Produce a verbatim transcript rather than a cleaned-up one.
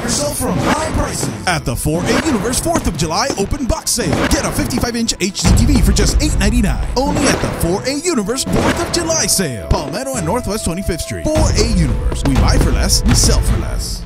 yourself from high prices at the four A Universe fourth of July Open Box Sale. Get a fifty-five inch H D T V for just eight ninety-nine. Only at the four A Universe fourth of July Sale. Palmetto and Northwest twenty-fifth Street. four A Universe. We buy for less, we sell for less.